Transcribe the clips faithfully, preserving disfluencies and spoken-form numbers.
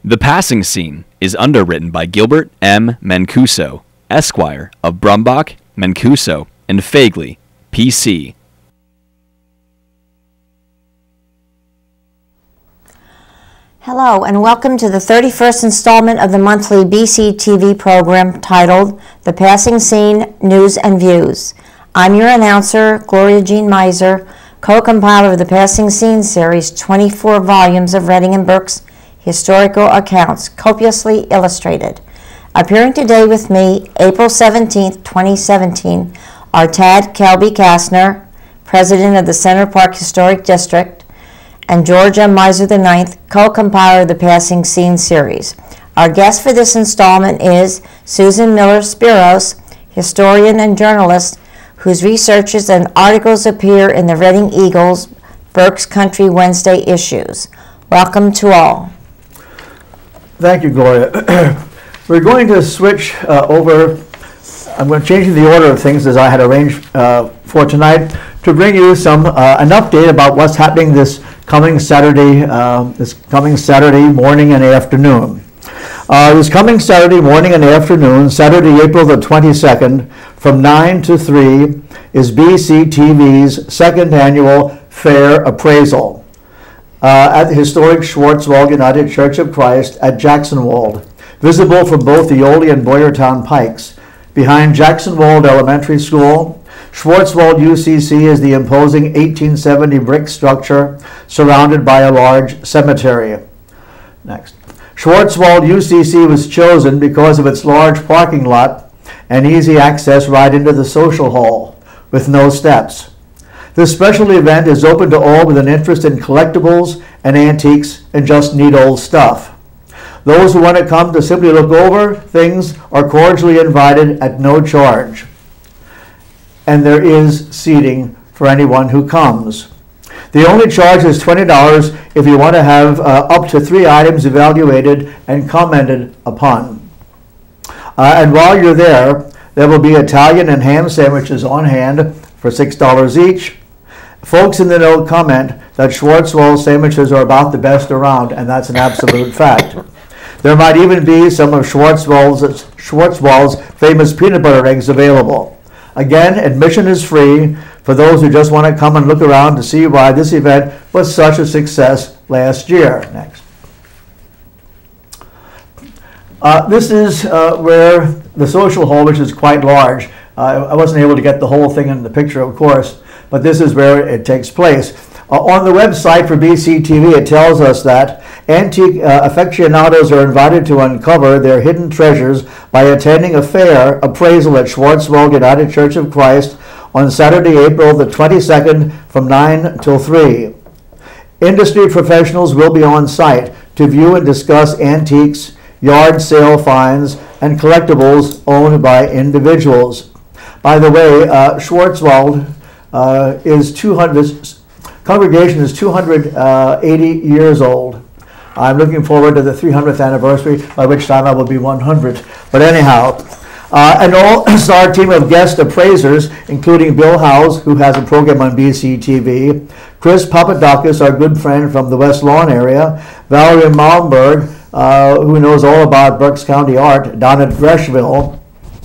The Passing Scene is underwritten by Gilbert M. Mancuso, Esquire of Brumbach, Mancuso, and Fagley, P C Hello, and welcome to the thirty-first installment of the monthly B C T V program titled The Passing Scene News and Views. I'm your announcer, Gloria Jean Meiser, co-compiler of the Passing Scene series, twenty-four volumes of Reading Berks historical accounts, copiously illustrated. Appearing today with me, April seventeenth, twenty seventeen, are Tad Kelby Casner, President of the Center Park Historic District, and George M. Meiser the ninth, co-compiler of the Passing Scene series. Our guest for this installment is Susan Miller-Speros, historian and journalist whose researches and articles appear in the Reading Eagle's Berks Country Wednesday issues. Welcome to all. Thank you, Gloria. We're going to switch uh, over. I'm going to change the order of things as I had arranged uh, for tonight to bring you some uh, an update about what's happening this coming Saturday, uh, this coming Saturday morning and afternoon. Uh, this coming Saturday morning and afternoon, Saturday, April the twenty-second, from nine to three, is B C T V's second annual Fair Appraisal uh, at the historic Schwartzwald United Church of Christ at Jacksonwald, visible from both the Oldie and Boyertown Pikes. Behind Jacksonwald Elementary School, Schwartzwald U C C is the imposing eighteen seventy brick structure surrounded by a large cemetery. Next. Schwartzwald U C C was chosen because of its large parking lot and easy access right into the social hall with no steps. This special event is open to all with an interest in collectibles and antiques and just neat old stuff. Those who want to come to simply look over things are cordially invited at no charge. And there is seating for anyone who comes. The only charge is twenty dollars if you want to have uh, up to three items evaluated and commented upon. Uh, and while you're there, there will be Italian and ham sandwiches on hand for six dollars each. Folks in the know comment that Schwartzwald sandwiches are about the best around, and that's an absolute fact. There might even be some of Schwartzwald's, Schwartzwald's famous peanut butter eggs available. Again, admission is free for those who just want to come and look around to see why this event was such a success last year. Next. Uh, this is uh, where the social hall, which is quite large. Uh, I wasn't able to get the whole thing in the picture, of course, but this is where it takes place. Uh, on the website for B C T V, it tells us that antique uh, aficionados are invited to uncover their hidden treasures by attending a fair appraisal at Schwartzwald United Church of Christ on Saturday, April the twenty-second from nine till three. Industry professionals will be on site to view and discuss antiques, yard sale finds, and collectibles owned by individuals. By the way, uh, Schwartzwald uh, is two hundred, this congregation is two hundred eighty years old. I'm looking forward to the three hundredth anniversary, by which time I will be one hundred. But anyhow, uh, an all-star team of guest appraisers, including Bill Howes, who has a program on B C T V, Chris Papadakis, our good friend from the West Lawn area, Valerie Malmberg, uh, who knows all about Berks County art down at Greshville,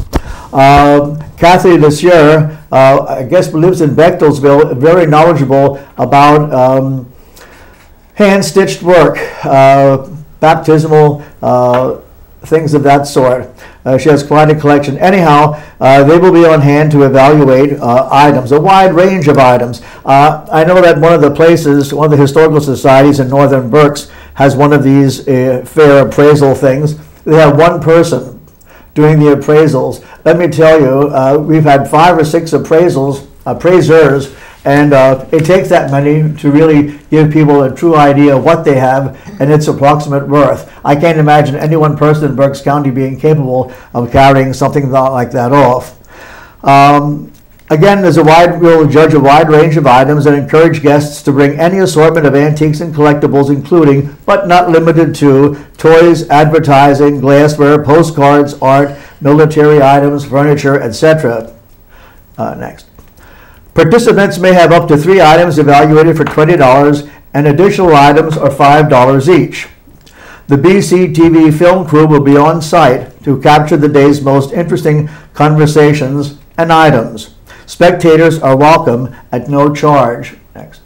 uh, Kathy Lesieur, uh, I guess lives in Bechtelsville, very knowledgeable about um, hand-stitched work, uh, baptismal uh, things of that sort. Uh, she has quite a collection. Anyhow, uh, they will be on hand to evaluate uh, items, a wide range of items. Uh, I know that one of the places, one of the historical societies in Northern Berks has one of these uh, fair appraisal things. They have one person doing the appraisals. Let me tell you, uh, we've had five or six appraisals, appraisers, and uh, it takes that many to really give people a true idea of what they have and its approximate worth. I can't imagine any one person in Berks County being capable of carrying something like that off. Um, again, there's a wide, we'll judge a wide range of items and encourage guests to bring any assortment of antiques and collectibles, including, but not limited to, toys, advertising, glassware, postcards, art, military items, furniture, et cetera. Uh, next. Participants may have up to three items evaluated for twenty dollars, and additional items are five dollars each. The B C T V film crew will be on site to capture the day's most interesting conversations and items. Spectators are welcome at no charge. Next.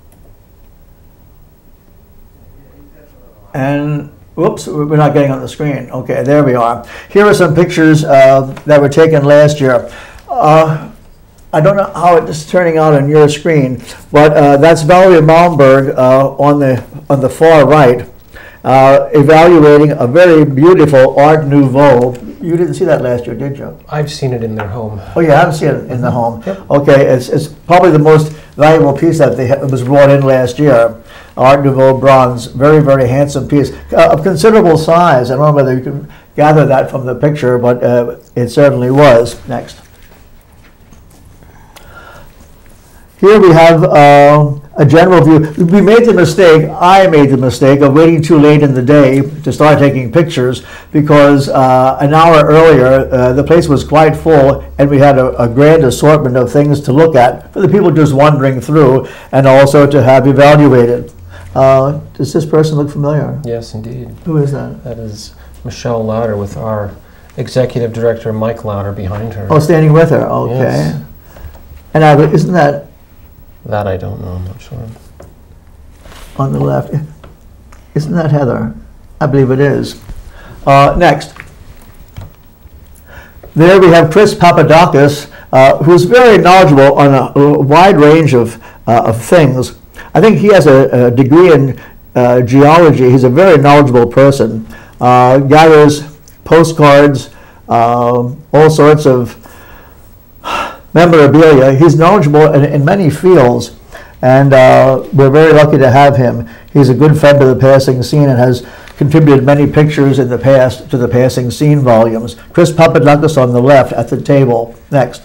And, whoops, we're not getting on the screen. Okay, there we are. Here are some pictures uh, that were taken last year. Uh, I don't know how it's turning out on your screen, but uh, that's Valerie Malmberg uh, on the on the far right, uh, evaluating a very beautiful Art Nouveau. You didn't see that last year, did you? I've seen it in their home. Oh, you haven't seen it in the home? Yep. Okay, it's, it's probably the most valuable piece that they ha- was brought in last year. Art Nouveau bronze, very, very handsome piece, uh, of considerable size. I don't know whether you can gather that from the picture, but uh, it certainly was. Next. Here we have uh, a general view. We made the mistake, I made the mistake of waiting too late in the day to start taking pictures because uh, an hour earlier uh, the place was quite full and we had a, a grand assortment of things to look at for the people just wandering through and also to have evaluated. Uh, does this person look familiar? Yes, indeed. Who is that? That is Michelle Louder with our executive director, Mike Louder, behind her. Oh, standing with her, okay. Yes. And I, isn't that That I don't know, I'm not sure. on the left? Isn't that Heather? I believe it is. Uh, next. There we have Chris Papadakis, uh, who's very knowledgeable on a, a wide range of, uh, of things. I think he has a, a degree in uh, geology. He's a very knowledgeable person. Uh, gathers postcards, uh, all sorts of memorabilia. He's knowledgeable in, in many fields, and uh, we're very lucky to have him. He's a good friend of the Passing Scene and has contributed many pictures in the past to the Passing Scene volumes. Chris Papadakis on the left at the table. Next.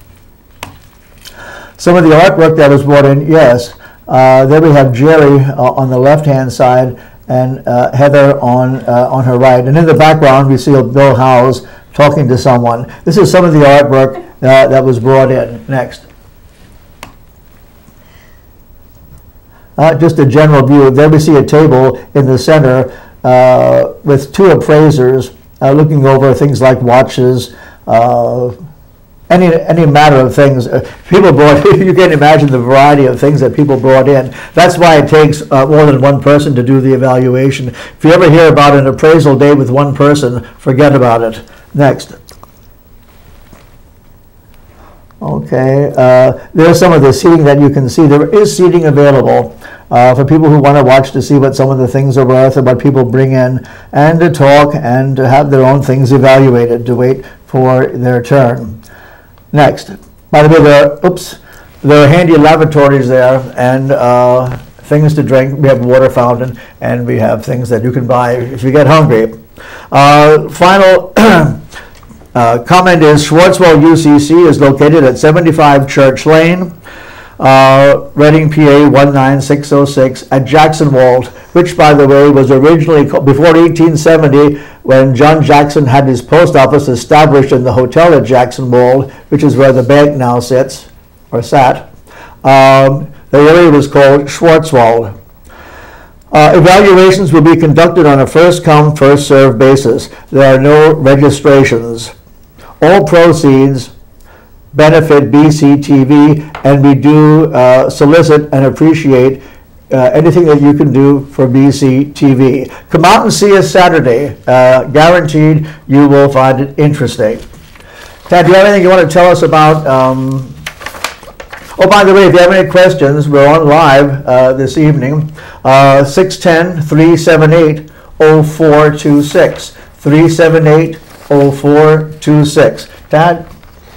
Some of the artwork that was brought in, yes. Uh, there we have Jerry uh, on the left-hand side and uh, Heather on, uh, on her right. And in the background, we see Bill Howes talking to someone. This is some of the artwork uh, that was brought in. Next. Uh, just a general view. There we see a table in the center uh, with two appraisers uh, looking over things like watches, uh, any any matter of things. Uh, people brought, you can imagine the variety of things that people brought in. That's why it takes uh, more than one person to do the evaluation. If you ever hear about an appraisal day with one person, forget about it. Next. Okay, uh, there's some of the seating that you can see. There is seating available uh, for people who want to watch to see what some of the things are worth and what people bring in, and to talk and to have their own things evaluated, to wait for their turn. Next. By the way, there are, oops, there are handy lavatories there and uh, things to drink. We have a water fountain and we have things that you can buy if you get hungry. Uh, final Uh, comment is Schwartzwell U C C is located at seventy-five Church Lane, uh, Reading, P A one nine six oh six at Jackson Wald, which, by the way, was originally called, before eighteen seventy, when John Jackson had his post office established in the hotel at Jackson Wald, which is where the bank now sits, or sat. Um, the area was called Schwartzwald. Uh, evaluations will be conducted on a first-come, first-served basis. There are no registrations. All proceeds benefit B C T V, and we do uh, solicit and appreciate uh, anything that you can do for B C T V. Come out and see us Saturday. Uh, guaranteed you will find it interesting. Tad, do you have anything you want to tell us about? Um, oh, by the way, if you have any questions, we're on live uh, this evening. Uh, six one zero, three seven eight, zero four two six. three seven eight, zero four two six. Tad?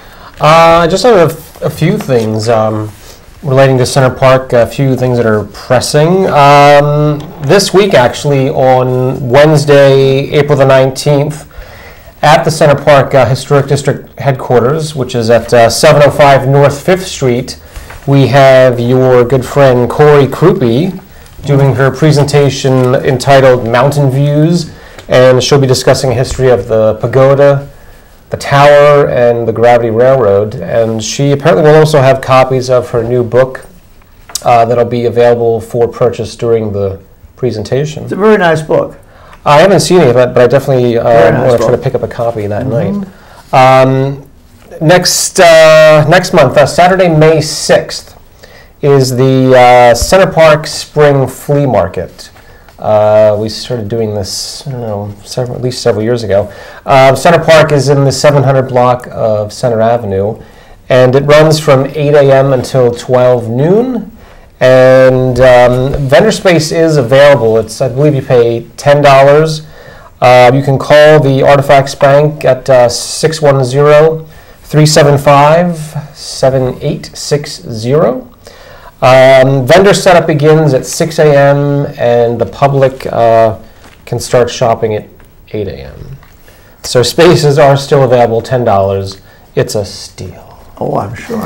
Uh, I just have a, a few things um, relating to Center Park, a few things that are pressing. Um, this week, actually, on Wednesday, April the nineteenth, at the Center Park uh, Historic District Headquarters, which is at uh, seven oh five North fifth Street, we have your good friend Corey Krupe doing her presentation entitled Mountain Views, and she'll be discussing a history of the pagoda, the tower, and the Gravity Railroad. And she apparently will also have copies of her new book uh, that'll be available for purchase during the presentation. It's a very nice book. I haven't seen it, but, but I definitely uh, nice want to try book. to pick up a copy that Mm-hmm. night. Um, next uh, next month, uh, Saturday, May sixth, is the uh, Center Park Spring Flea Market. Uh, we started doing this, I don't know, several, at least several years ago. Uh, Center Park is in the seven hundred block of Center Avenue, and it runs from eight a.m. until twelve noon. And um, vendor space is available. It's, I believe you pay ten dollars. Uh, you can call the Artifacts Bank at uh, six one zero, three seven five, seven eight six zero. Um, vendor setup begins at six a.m. and the public uh, can start shopping at eight a.m. So spaces are still available, ten dollars. It's a steal. Oh, I'm sure.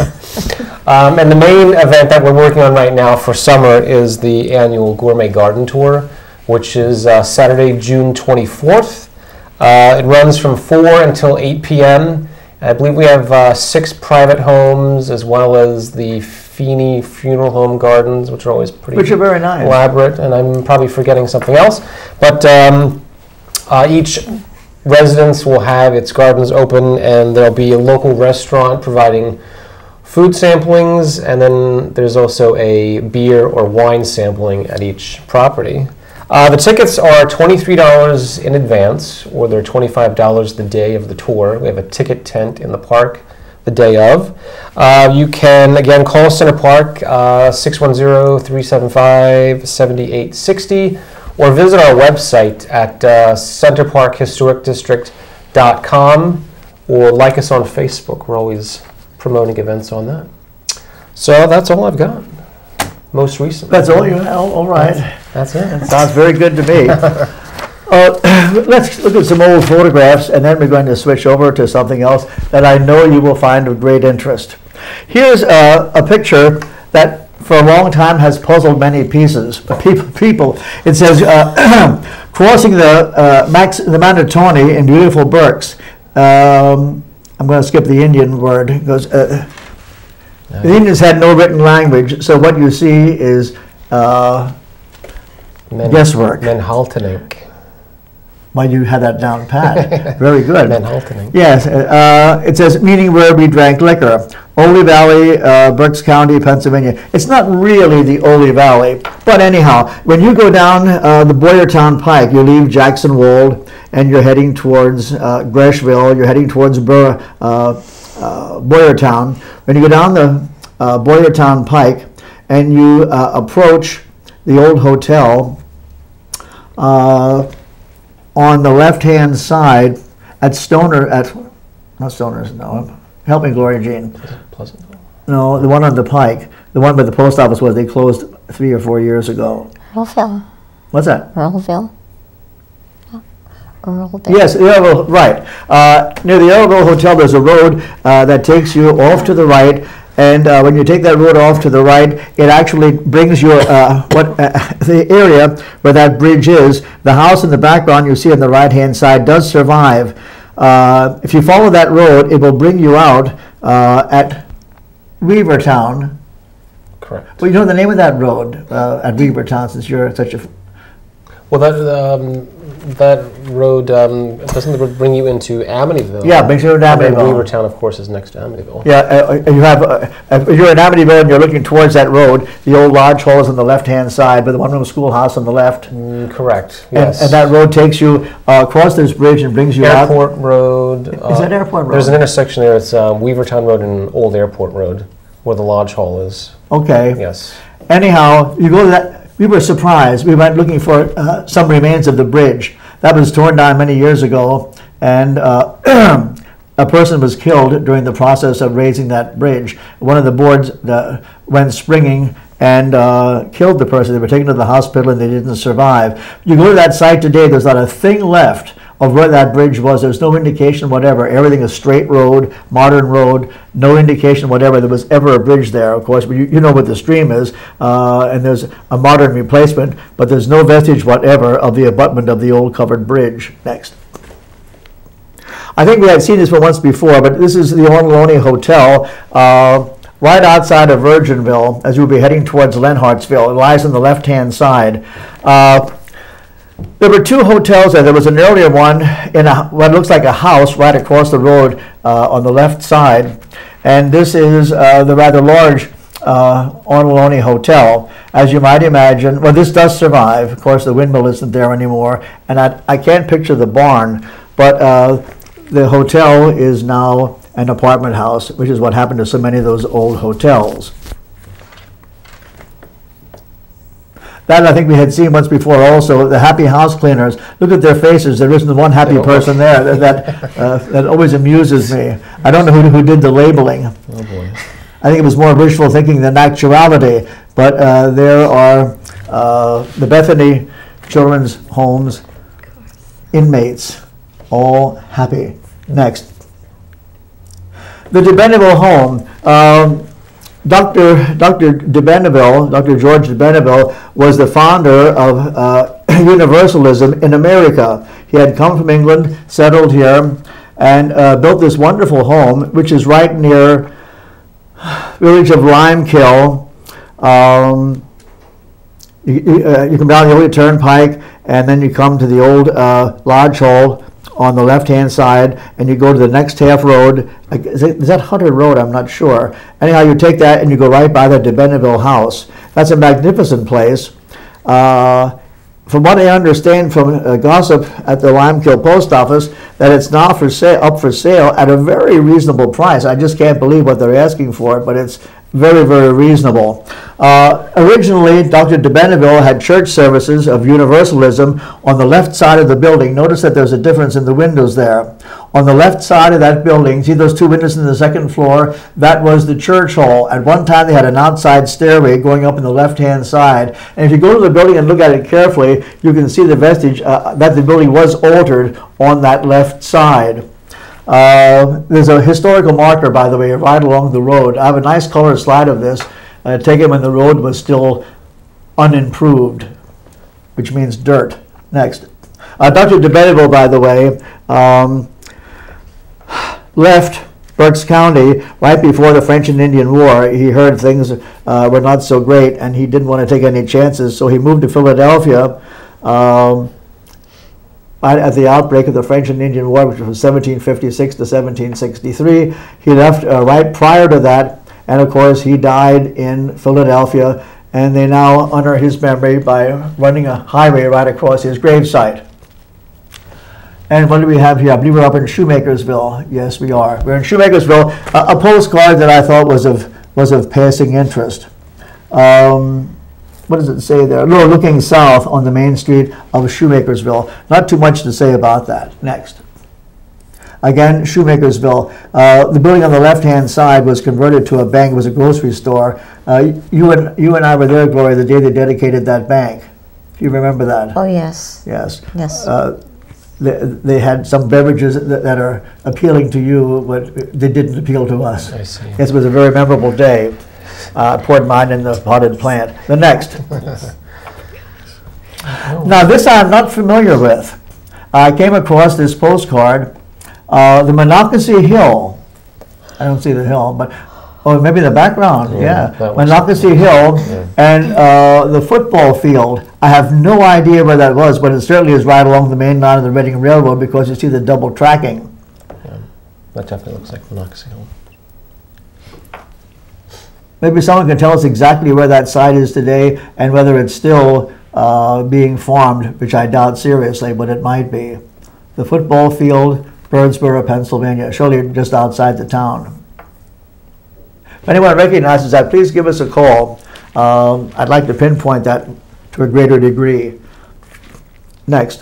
Um, and the main event that we're working on right now for summer is the annual Gourmet Garden Tour, which is uh, Saturday, June twenty-fourth. Uh, it runs from four until eight p.m. I believe we have uh, six private homes as well as the Feeney Funeral Home Gardens, which are always pretty Which are very nice. elaborate, and I'm probably forgetting something else. But um, uh, each residence will have its gardens open, and there'll be a local restaurant providing food samplings, and then there's also a beer or wine sampling at each property. Uh, the tickets are twenty-three dollars in advance, or they're twenty-five dollars the day of the tour. We have a ticket tent in the park the day of. Uh, you can, again, call Center Park, uh, six one zero, three seven five, seven eight six zero, or visit our website at uh, center park historic district dot com, or like us on Facebook. We're always promoting events on that. So that's all I've got. Most recently. That's all you have? All right. That's it. Sounds very good to me. Uh, let's look at some old photographs, and then we're going to switch over to something else that I know you will find of great interest. Here's a, a picture that for a long time has puzzled many pieces, people. people. It says, uh, crossing the, uh, Max, the Manatoni in beautiful Berks. Um, I'm going to skip the Indian word. It goes, uh, the Indians had no written language, so what you see is uh, Men, guesswork. Menhaltenink. Why you had that down pat? Very good. Menhaltenink. Yes, uh, it says, meaning where we drank liquor. Ole Valley, uh, Berks County, Pennsylvania. It's not really the Ole Valley, but anyhow, when you go down uh, the Boyertown Pike, you leave Jackson Wold, and you're heading towards uh, Greshville, you're heading towards Bur uh, uh, Boyertown. When you go down the uh, Boyertown Pike, and you uh, approach the old hotel, uh, on the left-hand side at Stoner, at, not Stoner's, no, help me, Gloria Jean. Pleasantville. No, the one on the Pike, the one where the post office was, they closed three or four years ago. Earlville. What's that? Earlville. Earlville. Yes, Earlville, right. Uh, near the Earlville Hotel, there's a road uh, that takes you off to the right, and uh, when you take that road off to the right, it actually brings you uh, what uh, the area where that bridge is. The house in the background you see on the right-hand side does survive. Uh, if you follow that road, it will bring you out uh, at Weavertown. Correct. Well, you know the name of that road uh, at Weavertown, since you're such a... Well, that um, that road um, doesn't the road bring you into Amityville? Yeah, brings you into And then Amityville. Weavertown, of course, is next to Amityville. Yeah, uh, you have, uh, if you're in Amityville and you're looking towards that road, the old lodge hall is on the left-hand side, with the one-room schoolhouse on the left. Mm, correct. And, Yes. and that road takes you uh, across this bridge and brings you out. Airport Road. Is that Airport Road? There's an intersection there. It's um, Weavertown Road and Old Airport Road, where the lodge hall is. Okay. Yes. Anyhow, you go to that. We were surprised. We went looking for uh, some remains of the bridge that was torn down many years ago, and uh, a person was killed during the process of raising that bridge. One of the boards uh, went springing and uh, killed the person. They were taken to the hospital and they didn't survive. You go to that site today, there's not a thing left of where that bridge was. There's no indication whatever. Everything is straight road, modern road, no indication whatever there was ever a bridge there. Of course, you, you know what the stream is, uh, and there's a modern replacement, but there's no vestige whatever of the abutment of the old covered bridge. Next. I think we had seen this one once before, but this is the Orlone Hotel, uh, right outside of Virginville, as you'll be heading towards Lenhartsville. It lies on the left-hand side. Uh, There were two hotels there. There was an earlier one in a, what looks like a house right across the road uh, on the left side. And this is uh, the rather large uh, Ornoloni Hotel. As you might imagine, well, this does survive. Of course, the windmill isn't there anymore. And I, I can't picture the barn, but uh, the hotel is now an apartment house, which is what happened to so many of those old hotels. That I think we had seen once before also, the happy house cleaners. Look at their faces. There isn't one happy person there. That that, uh, that always amuses me. I don't know who, who did the labeling. Oh boy. I think it was more wishful thinking than actuality. But uh, there are uh, the Bethany Children's Homes inmates, all happy. Next. The de Benneville home. Um, Doctor Doctor de Benneville, Doctor George de Benneville, was the founder of uh, Universalism in America. He had come from England, settled here, and uh, built this wonderful home, which is right near village of Limekill. Um, you, uh, you come down the old Turnpike, and then you come to the old uh, Lodge Hall on the left-hand side, and you go to the next half road. Is, it, is that Hunter Road? I'm not sure. Anyhow, you take that and you go right by the de Benneville house. That's a magnificent place. Uh, from what I understand from uh, gossip at the Limekill post office, that it's now for sale, up for sale at a very reasonable price. I just can't believe what they're asking for it, but it's very, very reasonable. Uh, originally, Doctor de Benneville had church services of Universalism on the left side of the building. Notice that there's a difference in the windows there. On the left side of that building, see those two windows in the second floor? That was the church hall. At one time, they had an outside stairway going up in the left-hand side. And if you go to the building and look at it carefully, you can see the vestige uh, that the building was altered on that left side. Uh, there's a historical marker, by the way, right along the road. I have a nice color slide of this, uh, taken when the road was still unimproved, which means dirt. Next. Uh, Doctor de Benneville, by the way, um, left Berks County right before the French and Indian War. He heard things uh, were not so great, and he didn't want to take any chances, so he moved to Philadelphia. Um, At the outbreak of the French and Indian War, which was seventeen fifty-six to seventeen sixty-three, he left uh, right prior to that, and of course he died in Philadelphia, and they now honor his memory by running a highway right across his gravesite. And what do we have here? I believe we're up in Shoemakersville. Yes, we are. We're in Shoemakersville. Uh, a postcard that I thought was of was of passing interest. Um, What does it say there? No, looking south on the main street of Shoemakersville. Not too much to say about that. Next. Again, Shoemakersville. Uh, the building on the left-hand side was converted to a bank. It was a grocery store. Uh, you and you and I were there, Gloria, the day they dedicated that bank. Do you remember that? Oh, yes. Yes. Yes. Uh, they, they had some beverages that, that are appealing to you, but they didn't appeal to us. I see. Yes, it was a very memorable day. I uh, poured mine in the potted plant. The next. Now, this I'm not familiar with. I came across this postcard, uh, the Monocacy Hill. I don't see the hill, but oh, maybe the background. Yeah, yeah. Monocacy Hill, yeah. And uh, the football field. I have no idea where that was, but it certainly is right along the main line of the Reading Railroad because you see the double tracking. Yeah, that definitely looks like Monocacy Hill. Maybe someone can tell us exactly where that site is today and whether it's still uh, being farmed, which I doubt seriously, but it might be. The football field, Birdsboro, Pennsylvania, surely just outside the town. If anyone recognizes that, please give us a call. Um, I'd like to pinpoint that to a greater degree. Next.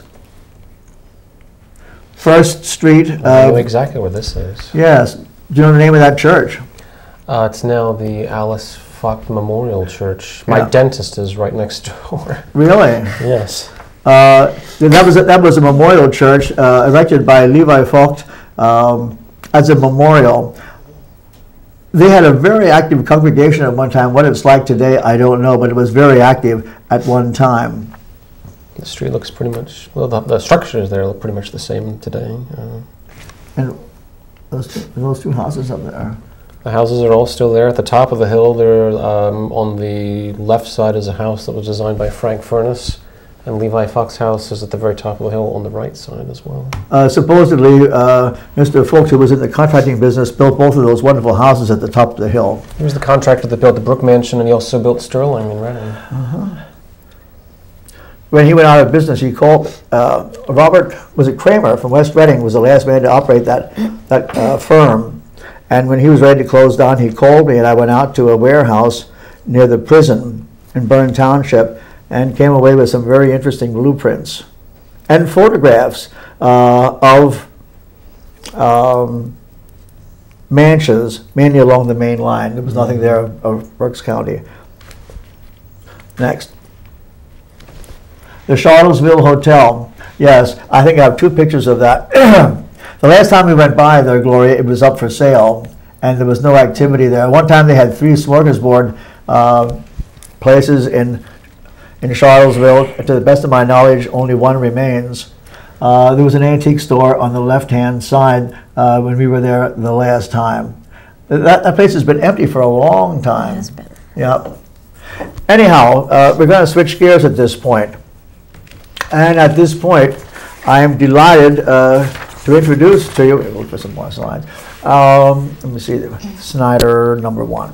First Street. I Uh, know exactly where this is. yes. Do you know the name of that church? Uh, it's now the Alice Fock Memorial Church. My Yeah. dentist is right next door. Really? Yes. Uh, that was a, that was a memorial church uh, erected by Levi Vogt um, as a memorial. They had a very active congregation at one time. What it's like today, I don't know, but it was very active at one time. The street looks pretty much, well, the, the structures there look pretty much the same today. Uh, And those two, those two houses up there. the houses are all still there. At the top of the hill, there um, on the left side is a house that was designed by Frank Furness. And Levi Fox House is at the very top of the hill on the right side as well. Uh, supposedly, uh, Mister Folks, who was in the contracting business, built both of those wonderful houses at the top of the hill. He was the contractor that built the Brook Mansion, and he also built Sterling in Reading. Uh-huh. When he went out of business, he called uh, Robert, was it Kramer from West Reading, was the last man to operate that, that uh, firm. And when he was ready to close down, he called me, and I went out to a warehouse near the prison in Bern Township and came away with some very interesting blueprints and photographs uh, of um, mansions, mainly along the main line. There was nothing there of, of Berks County. Next. The Charlottesville Hotel. Yes, I think I have two pictures of that. The last time we went by there, Gloria, it was up for sale, and there was no activity there. One time they had three smorgasbord uh, places in in Charlottesville. To the best of my knowledge, only one remains. Uh, there was an antique store on the left-hand side uh, when we were there the last time. That, that place has been empty for a long time. It has been. Yeah. Anyhow, uh, we're going to switch gears at this point. And at this point, I am delighted uh, to introduce to you, we'll look for some more slides. Um, let me see, Snyder number one.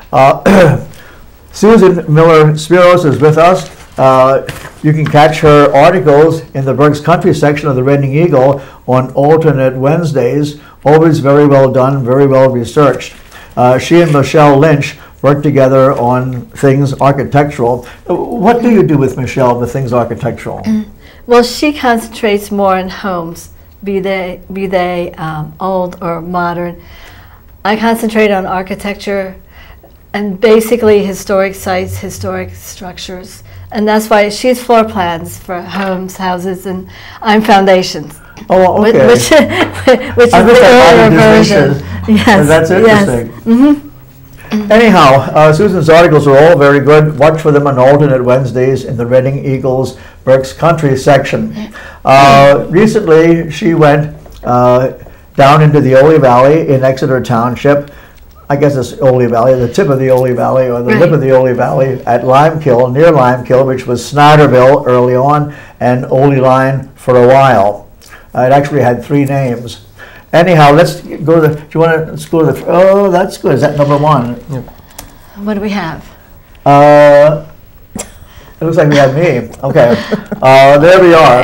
Uh, Susan Miller-Speros is with us. Uh, you can catch her articles in the Berks Country section of the Reading Eagle on alternate Wednesdays. Always very well done, very well researched. Uh, she and Michelle Lynch work together on things architectural. What do you do with Michelle with things architectural? Well, she concentrates more on homes, be they, be they um, old or modern. I concentrate on architecture and basically historic sites, historic structures. And that's why she's floor plans for homes, houses, and I'm foundations. Oh, okay. Which, which is I the earlier version. Yes, that's interesting. Yes. Mm-hmm. Anyhow, uh, Susan's articles are all very good. Watch for them on alternate Wednesdays in the Reading Eagle's Berks Country section. Uh, recently, she went uh, down into the Ole Valley in Exeter Township. I guess it's Ole Valley, the tip of the Ole Valley, or the Right. lip of the Ole Valley at Limekill, near Limekill, which was Snyder Mill early on, and Ole Line for a while. Uh, it actually had three names. Anyhow, let's go to the, do you want to, let's go to the, oh, that's good. Is that number one? What do we have? Uh, it looks like we have me. Okay. Uh, there we are.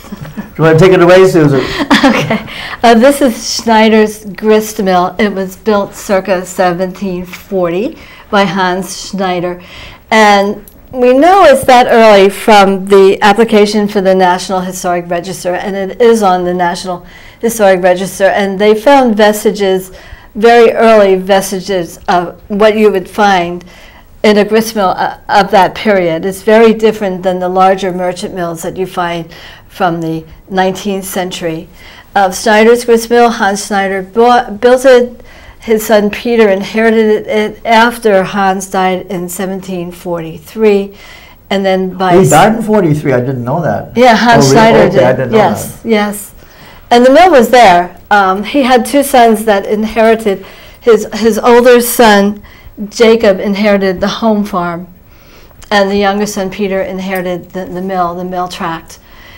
Do you want to take it away, Susan? Okay. Uh, this is Schneider's grist mill. It was built circa seventeen forty by Hans Schneider. And we know it's that early from the application for the National Historic Register, and it is on the National Historic Register. And they found vestiges, very early vestiges of what you would find in a grist mill uh, of that period. It's very different than the larger merchant mills that you find from the nineteenth century. Of Schneider's grist mill, Hans Schneider bought, built it. His son Peter inherited it after Hans died in seventeen forty-three, and then by He died in forty-three. I didn't know that. yeah, Hans Oh, really? Schneider Okay, did. I didn't know yes, that. yes, and the mill was there. Um, he had two sons that inherited. His his older son Jacob inherited the home farm, and the younger son Peter inherited the, the mill, the mill tract.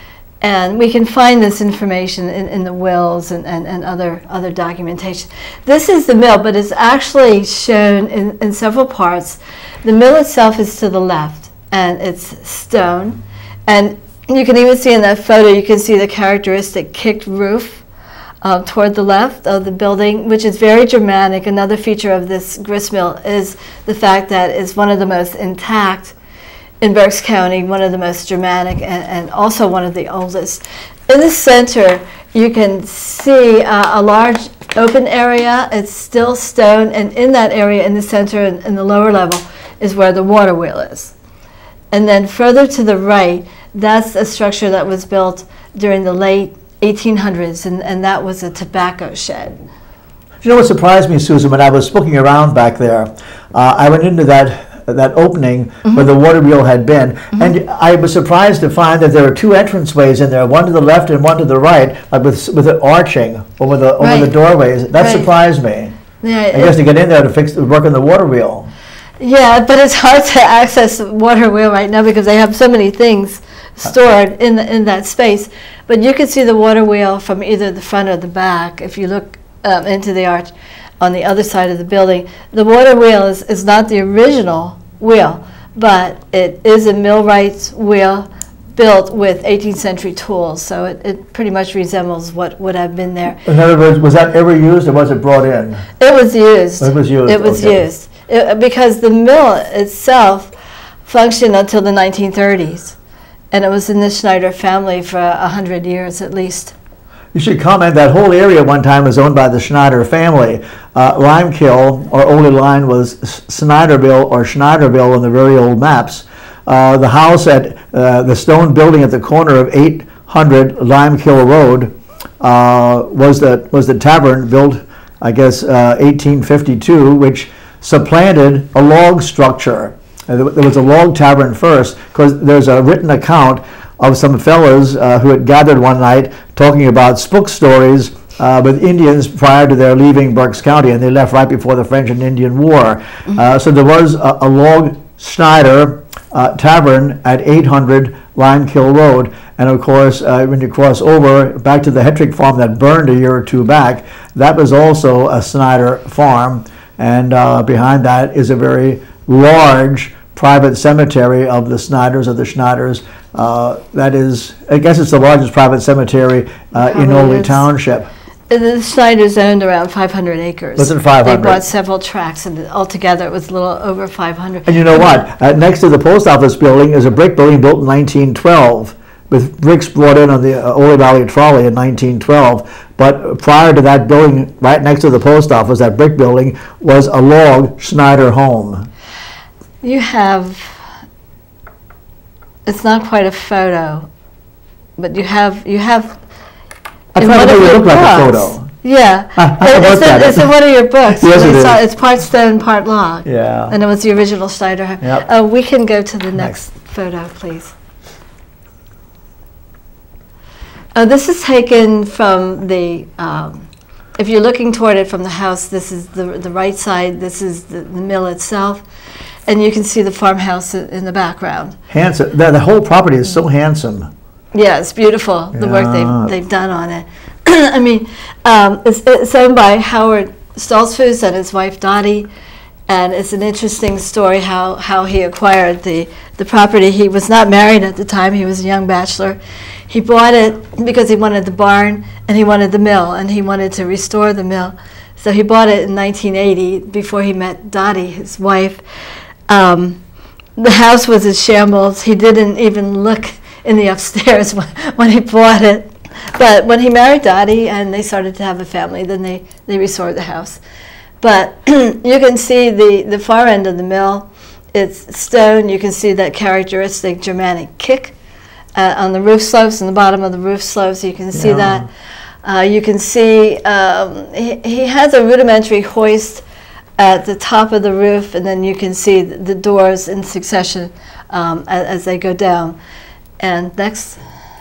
And we can find this information in, in the wills and, and, and other, other documentation. This is the mill, but it's actually shown in, in several parts. The mill itself is to the left, and it's stone. And you can even see in that photo, you can see the characteristic kicked roof uh, toward the left of the building, which is very dramatic. Another feature of this grist mill is the fact that it's one of the most intact in Berks County, one of the most dramatic, and, and also one of the oldest. In the center, you can see uh, a large open area. It's still stone, and in that area, in the center and in the lower level, is where the water wheel is. And then further to the right, that's a structure that was built during the late eighteen hundreds, and, and that was a tobacco shed. You know what surprised me, Susan, when I was looking around back there, uh, I went into that that opening mm-hmm. where the water wheel had been, mm-hmm. and I was surprised to find that there were two entranceways in there, one to the left and one to the right, uh, with with it arching over the over right. the doorways. That right. surprised me. Yeah, I guess to get in there to fix to work on the water wheel. Yeah, but it's hard to access the water wheel right now because they have so many things stored in the, in that space. But you can see the water wheel from either the front or the back if you look um, into the arch on the other side of the building. The water wheel is, is not the original wheel, but it is a millwright's wheel built with eighteenth century tools, so it, it pretty much resembles what would have been there. In other words, was that ever used or was it brought in? It was used. It was used. It was okay. used it, because the mill itself functioned until the nineteen thirties, and it was in the Snyder family for a hundred years at least. You should comment that whole area one time was owned by the Snyder family. Uh, Limekill, or Old Line, was Snyder Mill or Schneiderville on the very old maps. Uh, the house at uh, the stone building at the corner of eight hundred Limekill Road uh, was the was the tavern built, I guess, uh, eighteen fifty-two, which supplanted a log structure. Uh, there was a log tavern first, because there's a written account of some fellows uh, who had gathered one night talking about spook stories uh, with Indians prior to their leaving Berks County, and they left right before the French and Indian War. Mm-hmm. uh, so there was a, a log Schneider Uh, tavern at eight hundred Limekill Road, and of course uh, when you cross over back to the Hetrick farm that burned a year or two back, that was also a Snyder farm, and uh, behind that is a very large private cemetery of the Snyders, of the Schneiders. Uh, that is, I guess it's the largest private cemetery uh, in Oley Township. The Snyders owned around five hundred acres. Less than five hundred. They bought several tracts, and altogether it was a little over five hundred. And you know what? Uh, next to the post office building is a brick building built in nineteen twelve, with bricks brought in on the uh, Oley Valley Trolley in nineteen twelve. But prior to that building, right next to the post office, that brick building was a log Snyder home. You have, it's not quite a photo, but you have, you have, I in tried one to of make it your look like a books. photo. Yeah, I It- looked it's, at in, it. it's in one of your books. Yes, it it's, is. uh, it's part stone, part log. Yeah. And it was the original Snyder home. Yep. Uh, we can go to the next photo, please. Uh, this is taken from the, um, if you're looking toward it from the house, this is the, the right side, this is the, the mill itself, and you can see the farmhouse i- in the background. Handsome. The, the whole property is so handsome. Yeah, it's beautiful, the work Yeah. they've, they've done on it. I mean, um, it's, it's owned by Howard Stoltzfus and his wife Dottie, and it's an interesting story how, how he acquired the, the property. He was not married at the time, he was a young bachelor. He bought it because he wanted the barn and he wanted the mill, and he wanted to restore the mill. So he bought it in nineteen eighty before he met Dottie, his wife. Um, the house was in shambles. He didn't even look in the upstairs when, when he bought it. But when he married Dottie and they started to have a family, then they, they restored the house. But you can see the, the far end of the mill. It's stone. You can see that characteristic Germanic kick uh, on the roof slopes, and the bottom of the roof slopes. You can see Yeah. that. Uh, you can see um, he, he has a rudimentary hoist at the top of the roof, and then you can see the, the doors in succession um, as, as they go down. And next.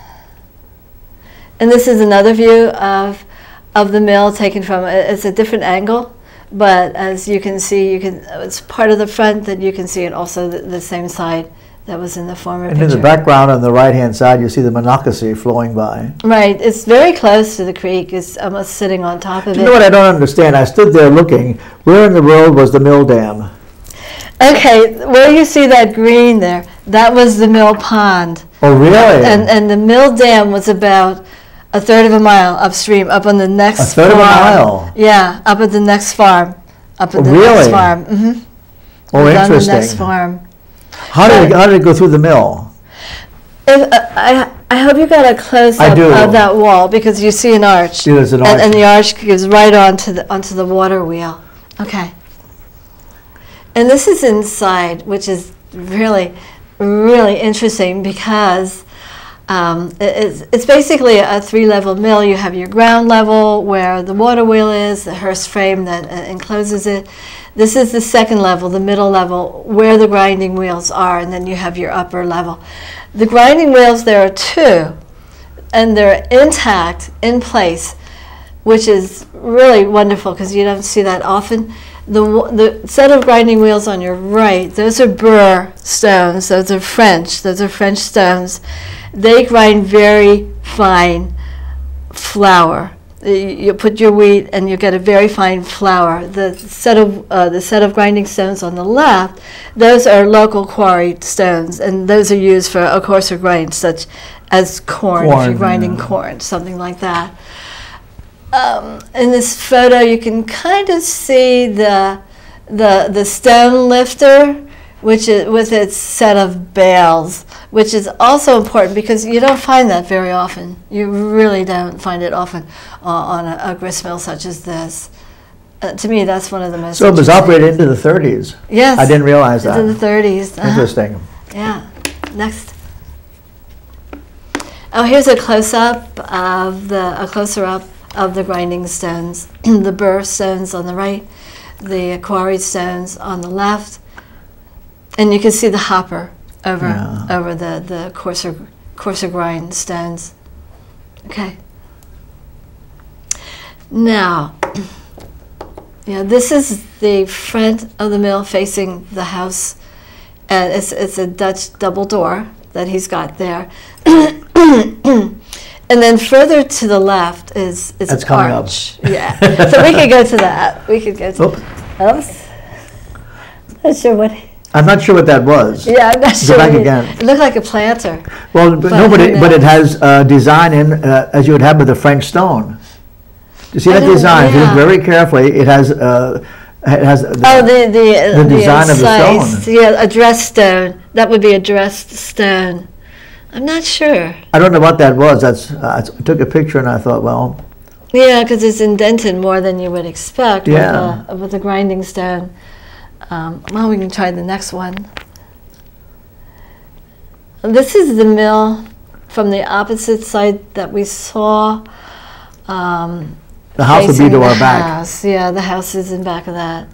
And this is another view of of the mill taken from, it's a different angle, but as you can see, you can, it's part of the front that you can see, and also the, the same side that was in the former And picture. in the background on the right-hand side, you see the Monocacy flowing by. Right, it's very close to the creek. It's almost sitting on top of You it. know what I don't understand? I stood there looking. Where in the world was the mill dam? Okay, where you see that green there, that was the mill pond. Oh, really? And, and the mill dam was about a third of a mile upstream, up on the next A third farm. of a mile? Yeah, up at the next farm. Up at Oh, the next really? farm. Mm-hmm. Oh, On the next interesting. farm. How did, it, how did it go through the mill? If, uh, I, I hope you got a close I up do. of that wall, because you see an arch. Yeah, there's an and, arch. and the arch goes right onto the onto the water wheel. Okay. And this is inside, which is really, really interesting, because um, it- it's, it's basically a three-level mill. You have your ground level where the water wheel is, the hearse frame that uh, encloses it. This is the second level, the middle level, where the grinding wheels are, and then you have your upper level. The grinding wheels, there are two, and they're intact, in place, which is really wonderful because you don't see that often. The, the set of grinding wheels on your right, those are burr stones. Those are French. Those are French stones. They grind very fine flour. You put your wheat and you get a very fine flour. The set of uh, the set of grinding stones on the left, those are local quarried stones, and those are used for a coarser grind, such as corn, corn if you're grinding yeah. corn, something like that. Um, in this photo, you can kind of see the the the stone lifter, which is with its set of bales, which is also important because you don't find that very often. You really don't find it often uh, on a, a grist mill such as this. Uh, to me, that's one of the most. So it was operated into the thirties. Yes, I didn't realize that. Into the thirties. Uh-huh. Interesting. Yeah. Next. Oh, here's a close-up of the a closer up of the grinding stones. The burr stones on the right, the quarried stones on the left. And you can see the hopper over Yeah. over the, the coarser coarser grind stones. Okay. Now, yeah, this is the front of the mill facing the house, and it's it's a Dutch double door that he's got there. And then further to the left is is That's an coming arch. Yeah. So we could go to that. We could go to. Oops. Oops. Not sure what. I'm not sure what that was. Yeah, I'm not Go sure. back what it- again. It looked like a planter. Well, but But no, but who it, but it knows? has uh, design in, uh, as you would have with the French stone. You see I that don't- design? If you look yeah. very carefully, it has, uh, it has. The, Oh, the the the design of the incised- stone. Yeah, a dressed stone. That would be a dressed stone. I'm not sure. I don't know what that was. That's, uh, I took a picture and I thought, well, Yeah, because it's indented more than you would expect Yeah. with, a, with a grinding stone. Um, well, we can try the next one. This is the mill from the opposite side that we saw. Um, the house would be facing to the our back. house. Yeah, the house is in back of that.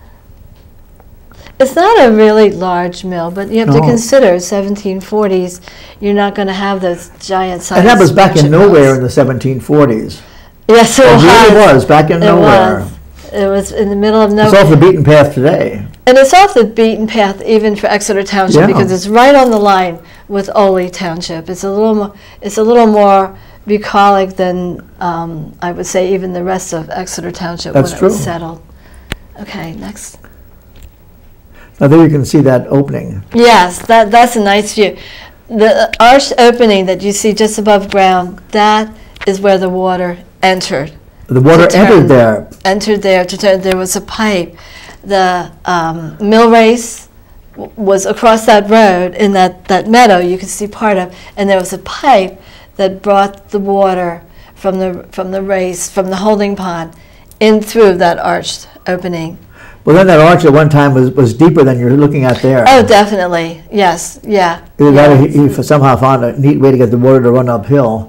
It's not a really large mill, but you have to No. consider seventeen forties. You're not going to have those giant sized. And that was back in merchant nowhere mills. in the seventeen forties. Yes, it It was. really was, back in It nowhere. was. It was in the middle of It's nowhere. off the beaten path today. And it's off the beaten path even for Exeter Township Yeah. because it's right on the line with Oley Township. It's a little more, it's a little more bucolic than um, I would say even the rest of Exeter Township That's when it was true. settled. Okay, next. Now there you can see that opening. Yes, that that's a nice view. The arched opening that you see just above ground, that is where the water entered. The water To turn. entered there. Entered there to turn. There was a pipe. The um, mill race w- was across that road in that, that meadow. You could see part of, and there was a pipe that brought the water from the from the race from the holding pond in through that arched opening. Well, then that arch at one time was, was deeper than you're looking at there. Oh, definitely. Yes. Yeah. Either that or yeah. he, he somehow found a neat way to get the water to run uphill.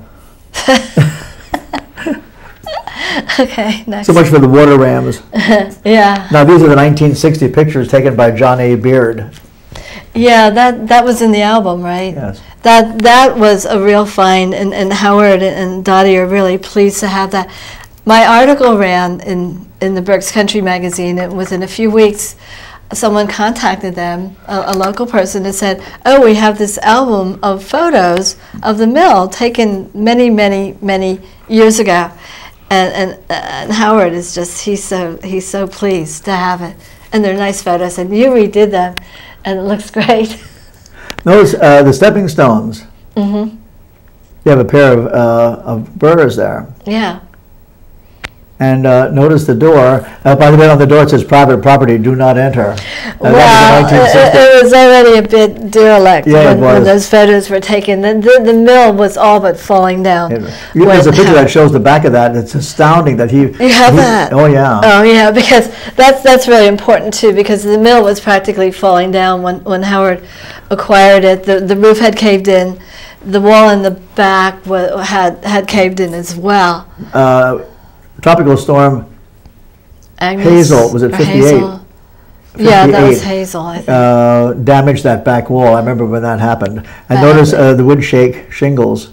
Okay. Next. So much for the water rams. Yeah. Now these are the nineteen sixty pictures taken by John A. Beard. Yeah. That that was in the album, right? Yes. That that was a real find, and, and Howard and Dottie are really pleased to have that. My article ran in, in the Berks Country magazine, and within a few weeks, someone contacted them, a, a local person, and said, oh, we have this album of photos of the mill taken many, many, many years ago. And, and, and Howard is just, he's so, he's so pleased to have it. And they're nice photos, and you redid them, and it looks great. Notice uh, the stepping stones. Mm-hmm. You have a pair of, uh, of burrs there. Yeah. And uh, notice the door. Uh, by the way, on the door it says private property, do not enter. Uh, Well, that was in nineteen sixty. it, it was already a bit derelict Yeah, it when, when was. those photos were taken. The, the, the mill was all but falling down. You- There's a when picture Howard- that shows the back of that. It's astounding that he. You have he- that? Oh yeah. Oh yeah, because that's that's really important too. Because the mill was practically falling down when, when Howard acquired it. The the roof had caved in, the wall in the back wa- had had caved in as well. Uh, tropical storm Agnes, Hazel, was it or fifty-eight? Hazel? Yeah, that was fifty-eight. Hazel. I think. uh, damaged that back wall. I remember when that happened. And Badly. notice uh, the wood shake shingles.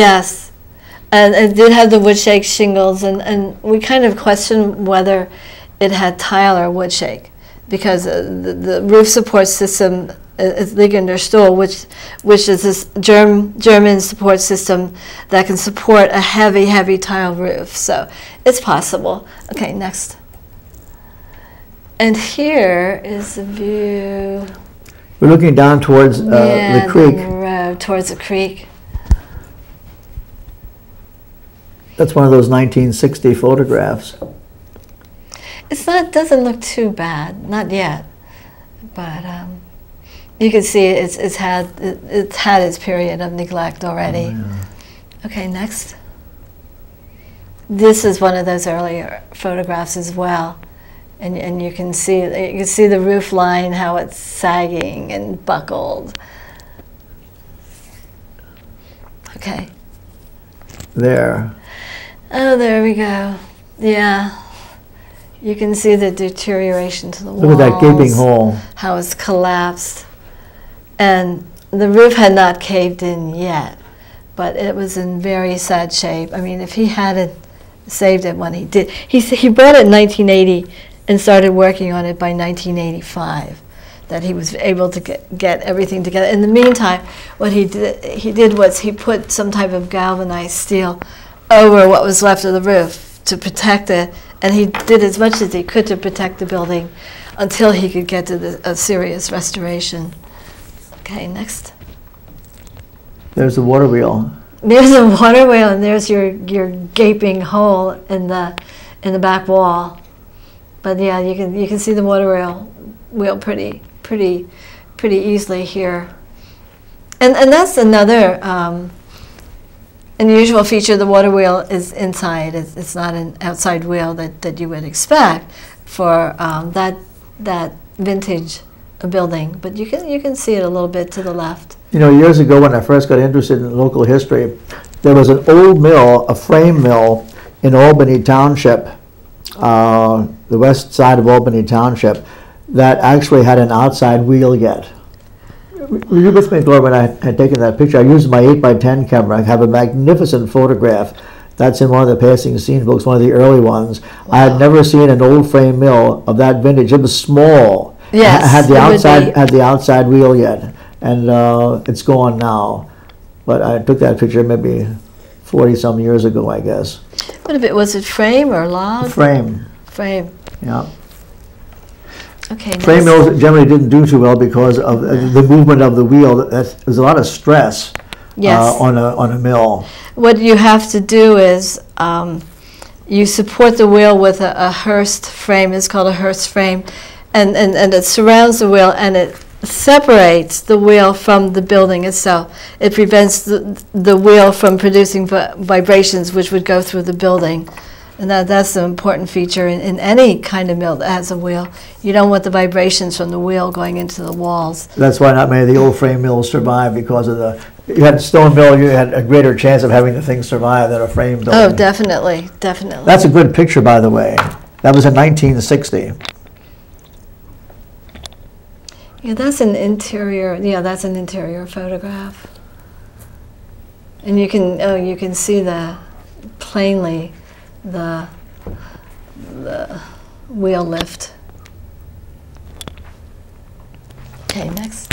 Yes, and it did have the wood shake shingles, and, and we kind of questioned whether it had tile or wood shake, because uh, the, the roof support system is Liegender which which is this Germ, German support system that can support a heavy, heavy tile roof. So it's possible. Okay, next. And here is the view. We're looking down towards uh, yeah, the creek. The road towards the creek. That's one of those nineteen sixty photographs. It's not. Doesn't look too bad, not yet, but um, you can see it's it's had it, it's had its period of neglect already. Oh, yeah. Okay, next. This is one of those earlier photographs as well, and and you can see you can see the roof line, how it's sagging and buckled. Okay. There. Oh, there we go. Yeah. You can see the deterioration to the walls. Look at that gaping hole. How it's collapsed. And the roof had not caved in yet, but it was in very sad shape. I mean, if he hadn't saved it when he did. He, he bought it in nineteen eighty and started working on it by nineteen eighty-five, that he was able to get, get everything together. In the meantime, what he did, he did was he put some type of galvanized steel over what was left of the roof to protect it, and he did as much as he could to protect the building until he could get to the, a serious restoration. Okay, next. There's the water wheel. There's a water wheel, and there's your, your gaping hole in the in the back wall. But yeah, you can you can see the water wheel wheel pretty pretty pretty easily here. And and that's another um, unusual feature. The water wheel is inside. It's, it's not an outside wheel that, that you would expect for um, that that vintage building. But you can you can see it a little bit to the left. You know, years ago when I first got interested in local history, there was an old mill, a frame mill in Albany Township, uh, the west side of Albany Township, that actually had an outside wheel yet. Were you with me, Gloria, when I had taken that picture? I used my eight by ten camera. I have a magnificent photograph. That's in one of the Passing Scene books, one of the early ones. Wow. I had never seen an old frame mill of that vintage. It was small. Yes, it had the it would outside be. had the outside wheel yet, and uh, it's gone now. But I took that picture maybe forty some years ago, I guess. What if it was it frame or log? Frame. Frame. Yeah. Okay. Frame next. mills generally didn't do too well because of uh, the movement of the wheel. That, there's a lot of stress Yes. uh, on a on a mill. What you have to do is um, you support the wheel with a, a Hurst frame. It's called a Hurst frame, and, and, and it surrounds the wheel, and it separates the wheel from the building itself. It prevents the, the wheel from producing vi vibrations which would go through the building. And that, that's an important feature in, in any kind of mill that has a wheel. You don't want the vibrations from the wheel going into the walls. That's why not many of the old frame mills survive, because of the, you had a stone mill, you had a greater chance of having the thing survive than a frame building. Oh, definitely, definitely. That's a good picture, by the way. That was in nineteen sixty. Yeah, that's an interior, yeah, that's an interior photograph. And you can, oh, you can see the, plainly, the, the wheel lift. Okay, next.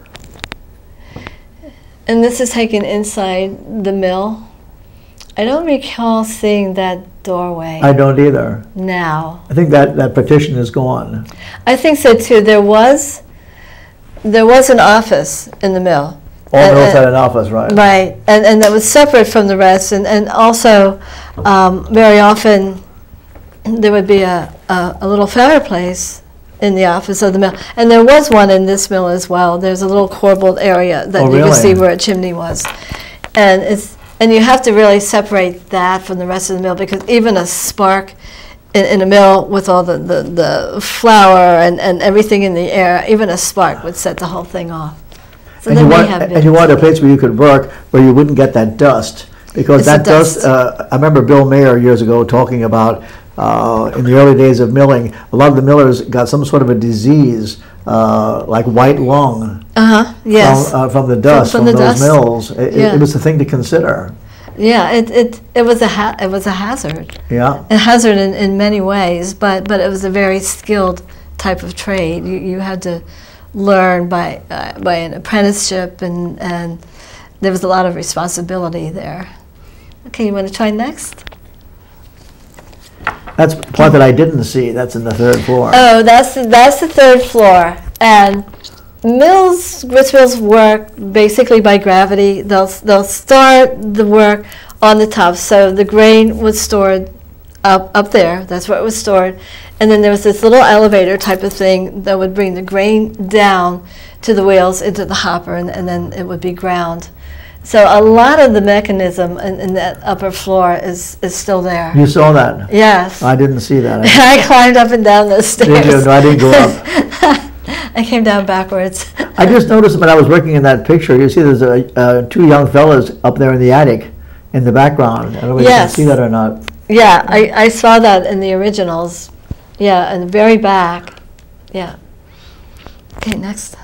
And this is taken inside the mill. I don't recall seeing that doorway. I don't either. Now. I think that, that partition is gone. I think so too. There was, there was an office in the mill. All And- mills and- had an office, right? Right, and, and that was separate from the rest, and, and also um, very often there would be a, a, a little fireplace in the office of the mill, and there was one in this mill as well. There's a little corbelled area that Oh, you can see really? where a chimney was, and it's and you have to really separate that from the rest of the mill, because even a spark in, in a mill with all the, the, the flour and, and everything in the air, even a spark would set the whole thing off. So And there you, may want, have and been you wanted a something. place where you could work where you wouldn't get that dust. Because It's the that dust, dust. uh, I remember Bill Mayer years ago talking about uh, in the early days of milling, a lot of the millers got some sort of a disease, uh, like white lung, Uh-huh, yes. from, uh, from the dust from from, the those dust. mills. It, Yeah. it was a thing to consider. Yeah, it, it, it was a ha it was a hazard. Yeah. A hazard in, in many ways, but, but it was a very skilled type of trade. You, you had to learn by, uh, by an apprenticeship, and, and there was a lot of responsibility there. Okay, you want to try next? That's the part that I didn't see. That's in the third floor. Oh, that's the, that's the third floor. And mills, grist mills work basically by gravity. They'll, they'll start the work on the top. So the grain was stored up, up there. That's where it was stored. And then there was this little elevator type of thing that would bring the grain down to the wheels into the hopper, and, and then it would be ground. So a lot of the mechanism in, in that upper floor is, is still there. You saw that? Yes. I didn't see that. I climbed up and down those stairs. Did you? No, I didn't go up. I came down backwards. I just noticed when I was working in that picture, you see there's a, uh, two young fellas up there in the attic in the background. I don't know if Yes. you can see that or not. Yeah, I, I saw that in the originals. Yeah, in the very back. Yeah. Okay, next.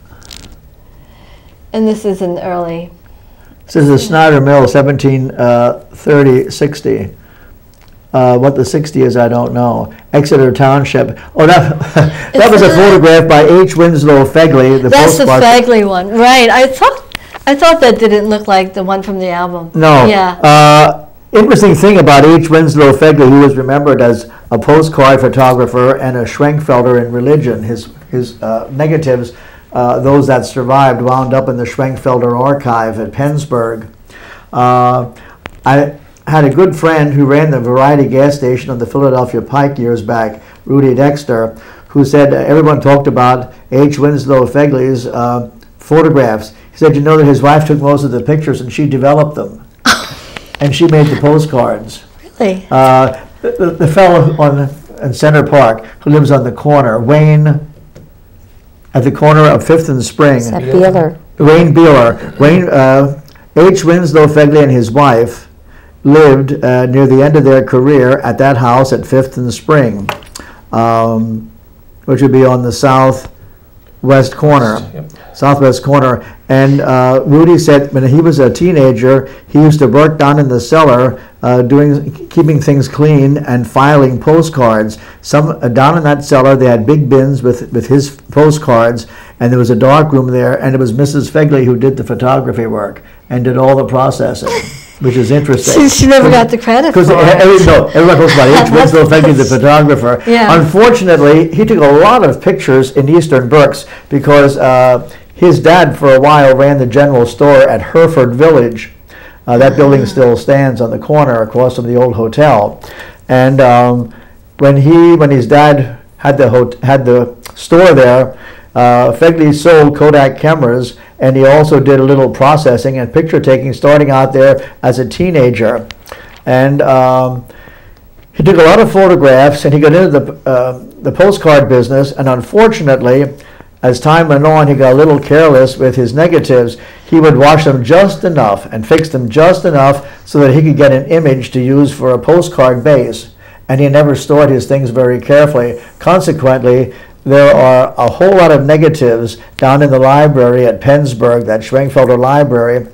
And this is an early. This is the Snyder Mill, seventeen thirty sixty. Uh, what the sixty is, I don't know. Exeter Township. Oh, that that was a photograph by H. Winslow Fegley. The That's the postmark. Fegley one, right? I thought I thought that didn't look like the one from the album. No. Yeah. Uh, interesting thing about H. Winslow Fegley, he was remembered as a postcard photographer and a Schwenkfelder in religion. His his uh, negatives, uh, those that survived, wound up in the Schwenkfelder archive at Pennsburg. Uh, I had a good friend who ran the variety gas station on the Philadelphia Pike years back, Rudy Dexter, who said uh, everyone talked about H. Winslow Fegley's uh, photographs. He said, you know that his wife took most of the pictures and she developed them. And she made the postcards. Really? Uh, the, the, the fellow on in Center Park who lives on the corner, Wayne, at the corner of Fifth and Spring. Is that Beeler? Wayne Beeler. Wayne, uh, H. Winslow Fegley and his wife lived uh, near the end of their career at that house at Fifth and Spring, um, which would be on the southwest corner. Yep. Southwest corner. And uh, Rudy said when he was a teenager, he used to work down in the cellar, uh, doing, keeping things clean and filing postcards. Some uh, down in that cellar, they had big bins with with his postcards, and there was a dark room there, and it was Missus Fegley who did the photography work and did all the processing, which is interesting. She, she never got the credit for Because it. every, no, everyone talks about H. Winslow Fegley, the photographer. Yeah. Unfortunately, he took a lot of pictures in Eastern Berks because uh, his dad, for a while, ran the general store at Hereford Village. Uh, that building still stands on the corner across from the old hotel. And um, when he, when his dad had the hot, had the store there, uh, Fegley sold Kodak cameras, and he also did a little processing and picture taking, starting out there as a teenager. And um, he took a lot of photographs, and he got into the uh, the postcard business. And unfortunately, as time went on, he got a little careless with his negatives. He would wash them just enough and fix them just enough so that he could get an image to use for a postcard base. And he never stored his things very carefully. Consequently, there are a whole lot of negatives down in the library at Pennsburg, that Schwenkfelder library,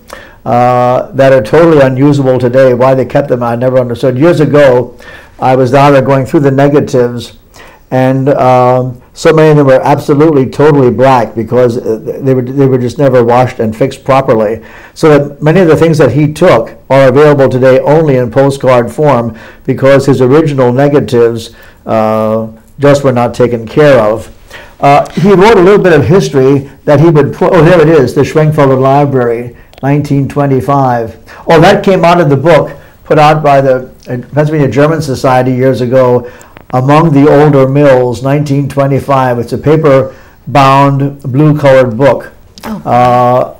uh, that are totally unusable today. Why they kept them, I never understood. Years ago, I was down there going through the negatives, and um, so many of them were absolutely totally black because they were they were just never washed and fixed properly. So that many of the things that he took are available today only in postcard form because his original negatives uh, just were not taken care of. Uh, he wrote a little bit of history that he would put. Oh, there it is, the Schwenkfelder Library, nineteen twenty-five. Oh, that came out of the book put out by the Pennsylvania German Society years ago. Among the Older Mills, nineteen twenty-five. It's a paper-bound, blue-colored book oh. uh,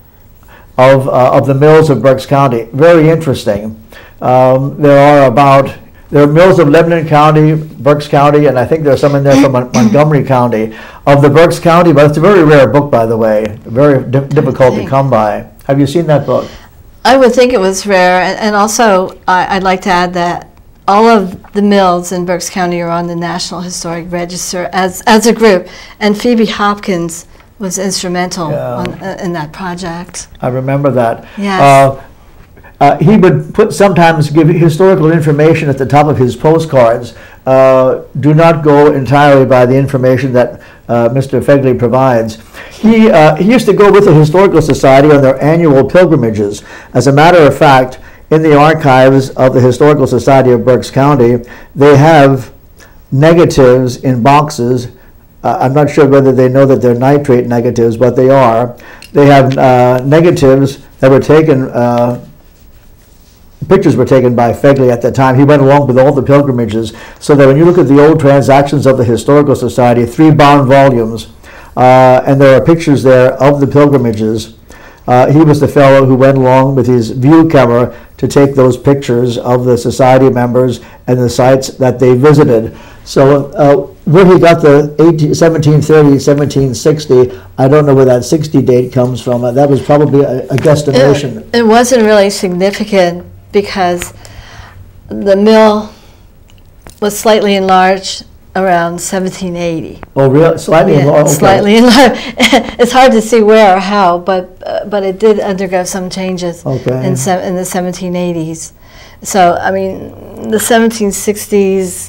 of uh, of the mills of Berks County. Very interesting. Um, there are about there are mills of Lebanon County, Berks County, and I think there's some in there from Mon Montgomery County. Of the Berks County, but it's a very rare book, by the way. Very di difficult to come by. Have you seen that book? I would think it was rare, and, and also I, I'd like to add that all of the mills in Berks County are on the National Historic Register as as a group, and Phoebe Hopkins was instrumental Yeah. on, uh, in that project. I remember that. Yes. Uh, uh, he would put sometimes give historical information at the top of his postcards. Uh, do not go entirely by the information that uh, Mister Fegley provides. He, uh, he used to go with the Historical Society on their annual pilgrimages. As a matter of fact, in the archives of the Historical Society of Berks County, they have negatives in boxes. Uh, I'm not sure whether they know that they're nitrate negatives, but they are. They have uh, negatives that were taken, uh, pictures were taken by Fegley at the time. He went along with all the pilgrimages, so that when you look at the old transactions of the Historical Society, three bound volumes, uh, and there are pictures there of the pilgrimages. Uh, he was the fellow who went along with his view camera to take those pictures of the society members and the sites that they visited. So uh, where he got the eighteen, seventeen thirty, seventeen sixty, I don't know where that sixty date comes from. Uh, that was probably a, a guesstimation. It, it wasn't really significant because the mill was slightly enlarged around seventeen eighty. Oh, really? Slightly Yeah, enlarged? Okay. Slightly enlarged. It's hard to see where or how, but uh, but it did undergo some changes Okay. in se in the seventeen eighties. So I mean, the seventeen sixties.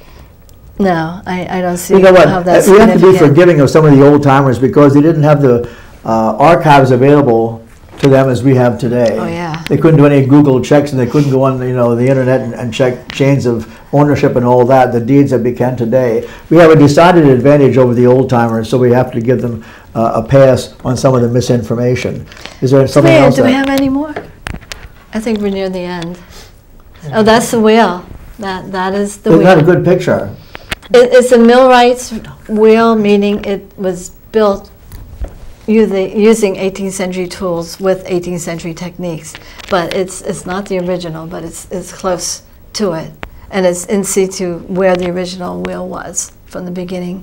No, I, I don't see You know what? how that's We have to be significant. forgiving of some of the old timers because they didn't have the uh, archives available to them as we have today. Oh, yeah. They couldn't do any Google checks, and they couldn't go on, you know, the internet and, and check chains of ownership and all that, the deeds that we can today. We have a decided advantage over the old timers, so we have to give them uh, a pass on some of the misinformation. Is there something Wait, else? do we that- have any more? I think we're near the end. Oh, that's the wheel. That that is the Isn't wheel. that a good picture? It, it's a millwright's wheel, meaning it was built using, using eighteenth century tools with eighteenth century techniques. But it's it's not the original, but it's it's close to it, and it's in situ where the original wheel was from the beginning.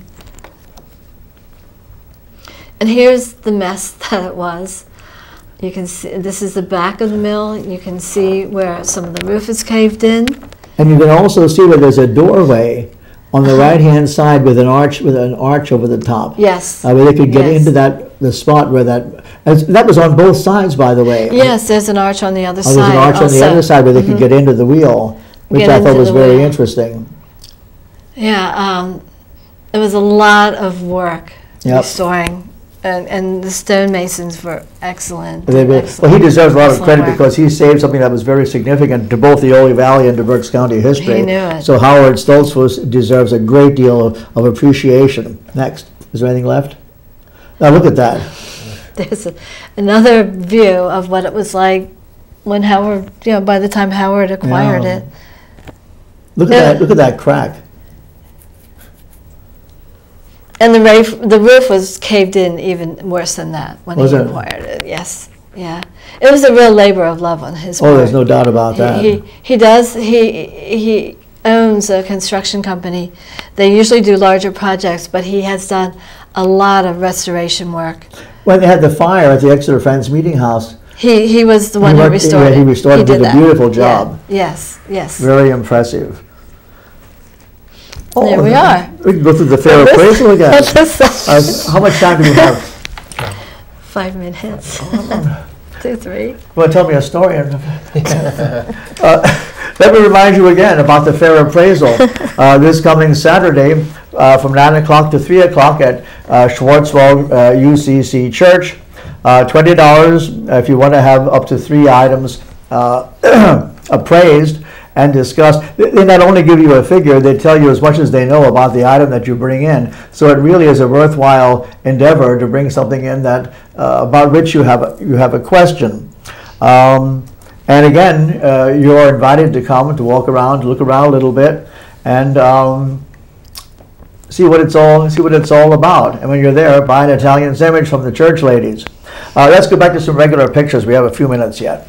And here's the mess that it was. You can see this is the back of the mill. You can see where some of the roof is caved in. And you can also see where there's a doorway on the right-hand side with an arch with an arch over the top. Yes. Uh, where they could get Yes. into that the spot where that and that was on both sides, by the way. Yes, there's an arch on the other Oh, side. there's an arch on the also. other side where they could get into the wheel, which Get I thought into was the very wheel. interesting. Yeah, um, it was a lot of work Yep. restoring, and, and the stonemasons were excellent. They were- excellent well, he deserves a lot of excellent credit work. because he saved something that was very significant to both the Ole Valley and to Berks County history. He knew it. So Howard Stoltzfus deserves a great deal of, of appreciation. Next, is there anything left? Now look at that. There's a, another view of what it was like when Howard, you know, by the time Howard acquired Yeah. it. Look at Yeah. that. Look at that crack. And the roof, the roof was caved in even worse than that when Was he it? acquired it. Yes, yeah. It was a real labor of love on his part. Oh, there's no doubt about He- that. He, he does, he, he owns a construction company. They usually do larger projects, but he has done a lot of restoration work. When they had the fire at the Exeter Friends Meeting House, He, he was the one who worked- restored yeah, it. he restored it, did did a that. beautiful Yeah. job. Yes, yes. very impressive. There we are. We can go through the fair appraisal again. Uh, how much time do we have? Five minutes. Two, three. Well, tell me a story. uh, let me remind you again about the fair appraisal. Uh, this coming Saturday uh, from nine o'clock to three o'clock at uh, Schwartzwald uh, U C C Church. Uh, twenty dollars if you want to have up to three items uh, appraised and discussed. They they not only give you a figure, they tell you as much as they know about the item that you bring in. So it really is a worthwhile endeavor to bring something in that uh, about which you have a, you have a question. Um, and again, uh, you are invited to come to walk around, to look around a little bit, and um, see what it's all see what it's all about. And when you're there, buy an Italian sandwich from the church ladies. Uh, let's go back to some regular pictures. We have a few minutes yet.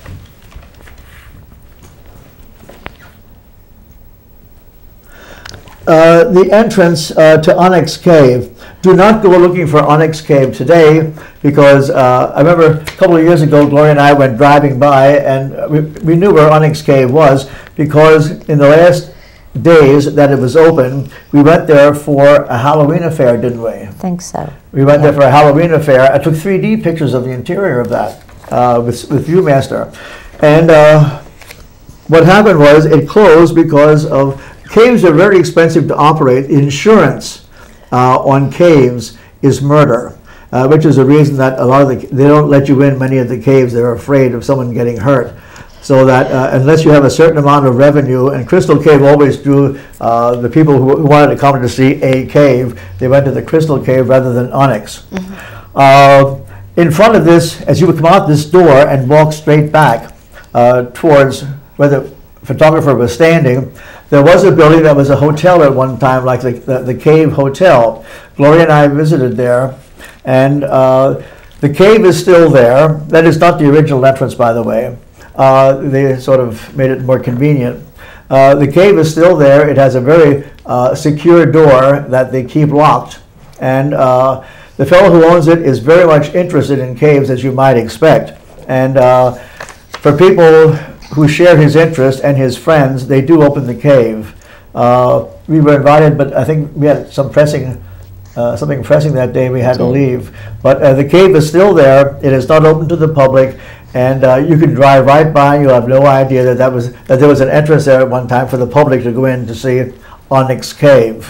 Uh, the entrance uh, to Onyx Cave. Do not go looking for Onyx Cave today because uh, I remember a couple of years ago, Gloria and I went driving by and we, we knew where Onyx Cave was because in the last days that it was open, we went there for a Halloween affair, didn't we? I think so. We went there for a Halloween affair. I took three D pictures of the interior of that uh, with, with Viewmaster. And uh, what happened was it closed because of caves are very expensive to operate. Insurance uh, on caves is murder, uh, which is a reason that a lot of the they don't let you in many of the caves. They're afraid of someone getting hurt. So that uh, unless you have a certain amount of revenue, and Crystal Cave always drew uh, the people who, who wanted to come to see a cave, they went to the Crystal Cave rather than Onyx. Mm-hmm. uh, in front of this, as you would come out this door and walk straight back uh, towards where the photographer was standing, there was a building that was a hotel at one time, like the, the, the Cave Hotel. Gloria and I visited there, and uh, the cave is still there. That is not the original entrance, by the way. Uh, they sort of made it more convenient. Uh, the cave is still there. It has a very uh, secure door that they keep locked. And uh, the fellow who owns it is very much interested in caves, as you might expect. And uh, for people who share his interest and his friends, they do open the cave. Uh, we were invited, but I think we had some pressing, uh, something pressing that day. We had to leave. But uh, the cave is still there. It is not open to the public. And uh, you can drive right by, and you'll have no idea that, that, was, that there was an entrance there at one time for the public to go in to see Onyx Cave.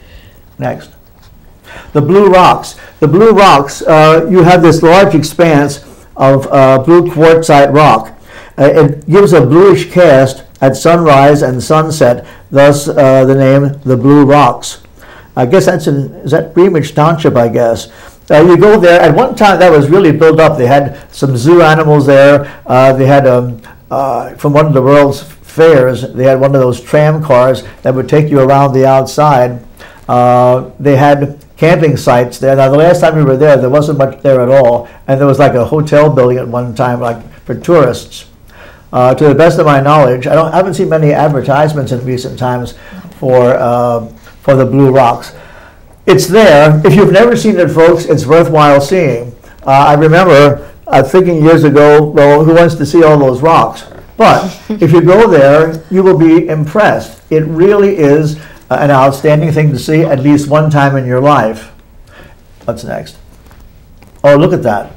Next. The Blue Rocks. The Blue Rocks, uh, you have this large expanse of uh, blue quartzite rock. Uh, it gives a bluish cast at sunrise and sunset, thus uh, the name the Blue Rocks. I guess that's in, is that Greenwich Township, I guess. Uh, you go there, at one time that was really built up. They had some zoo animals there. Uh, they had, um, uh, from one of the world's fairs, they had one of those tram cars that would take you around the outside. Uh, they had camping sites there. Now, the last time we were there, there wasn't much there at all. And there was like a hotel building at one time, like for tourists. Uh, to the best of my knowledge, I, don't, I haven't seen many advertisements in recent times for, uh, for the Blue Rocks. It's there. If you've never seen it, folks, it's worthwhile seeing. Uh, I remember uh, thinking years ago, well, who wants to see all those rocks? But if you go there, you will be impressed. It really is uh, an outstanding thing to see at least one time in your life. What's next? Oh, look at that.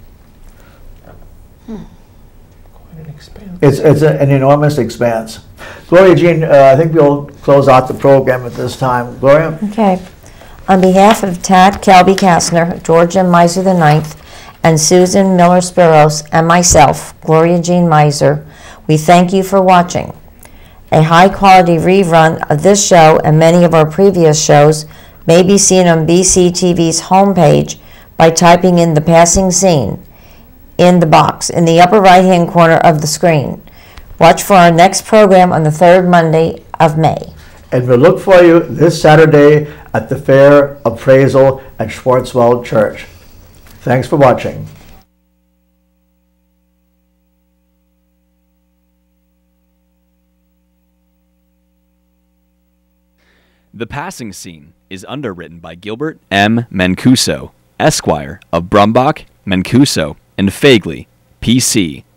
Hmm. Quite an expanse. It's, it's a, an enormous expanse. Gloria Jean, uh, I think we'll close out the program at this time. Gloria? Okay. On behalf of Tad Kelby Casner, George M. Meiser the ninth, and Susan Miller-Speros, and myself, Gloria Jean Meiser, we thank you for watching. A high-quality rerun of this show and many of our previous shows may be seen on B C T V's homepage by typing in the passing scene in the box in the upper right-hand corner of the screen. Watch for our next program on the third Monday of May. And we'll look for you this Saturday at the Fair Appraisal at Schwartzwald Church. Thanks for watching. The Passing Scene is underwritten by Gilbert M. Mancuso, Esquire of Brumbach, Mancuso, and Fagley, P C